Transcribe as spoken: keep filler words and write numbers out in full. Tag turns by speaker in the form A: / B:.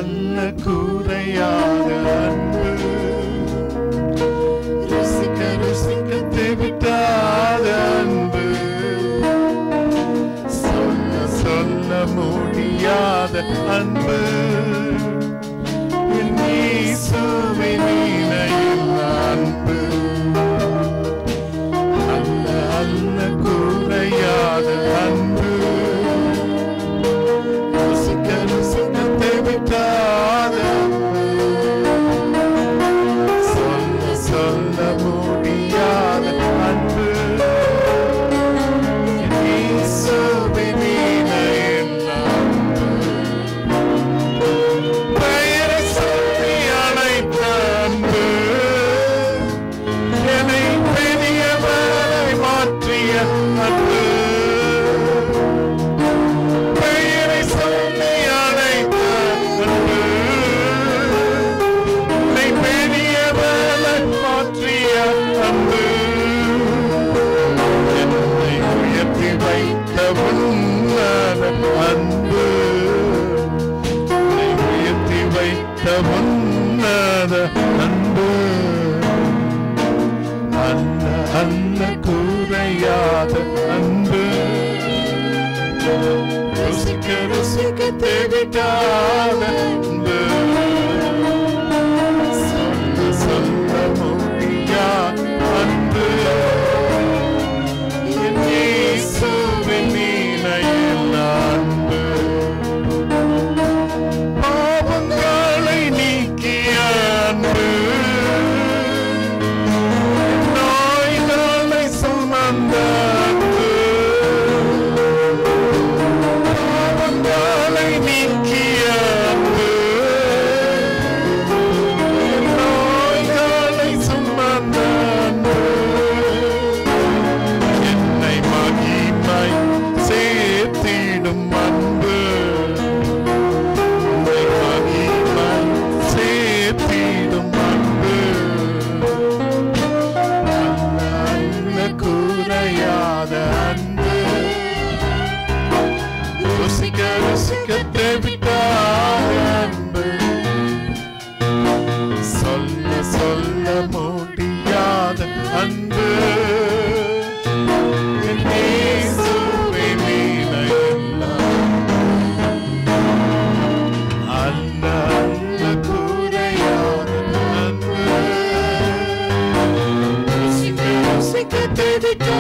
A: அல்ல கூரையாத அன்பு, ருசிக்க ருசிக்க தேவிட்டாத அன்பு, சொல்ல சொல்ல முடியாத அன்பு, இயேசுவே நீனையில் அன்பு, அல்ல அல்ல கூரையாத அன்பு, ருசிக்க ருசிக்க தேவிட்டாத அன்பு, சொல்ல சொல்ல முடியாத அன்பு, இயேசுவே நீனையில் அன்பு, பெயரை சொல்லி அழைத்த அன்பு, என்னை பெரியவரை மாற்றிய அன்பு, பெயரை சொல்லி அழைத்த அன்பு, என்னை பெரியவரை மாற்றிய அன்பு, என்னை உயர்த்தி வைத்த உன்னத அன்பு, என்னை உயர்த்தி வைத்த உன்னத அன்பு, அல்ல அல்ல கூரையாத அன்பு, ருசிக்க ருசிக்க தேவிட்டாத அன்பு, சொல்ல சொல்ல முடியாத அன்பு, என் இயேசுவின் நீனையில் அன்பு, பாவங்களை நீக்கிய அன்பு, நோய்களை சுமந்த அன்பு, பாவங்களை நீக்கிய அன்பு, நோய்களை சுமந்த அன்பு, என்னை மகிமை சேர்த்திடும் அன்பு, என்னை மகிமை சேர்த்திடும் அன்பு, அல்ல அல்ல கூரையாத அன்பு, ருசிக்க ருசிக்க தேவிட்டாத அன்பு, சொல்ல சொல்ல முடியாத அன்பு, என் இயேசுவே நீனையில் அல்ல அல்ல கூரையாத அன்பு, ருசிக்க ருசிக்க தேவிட்டாத